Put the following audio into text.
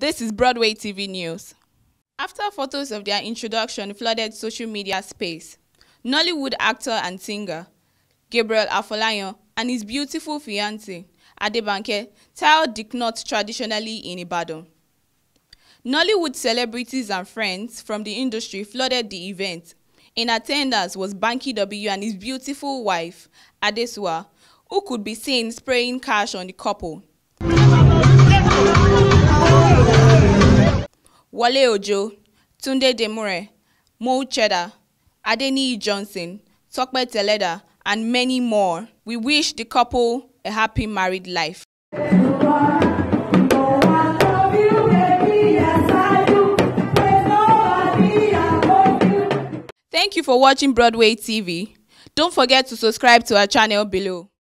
This is Broadway TV News. After photos of their introduction flooded social media space, Nollywood actor and singer Gabriel Afolayan and his beautiful fiancée, Banky, tiled the knot traditionally in Ibadan. Nollywood celebrities and friends from the industry flooded the event. In attendance was Banky W and his beautiful wife, Adesua, who could be seen spraying cash on the couple. Wole Ojo, Capt Demuren, Cheddar, Adeni Johnson, Capt Demuren, and many more. We wish the couple a happy married life. Thank you for watching Broadway TV. Don't forget to subscribe to our channel below.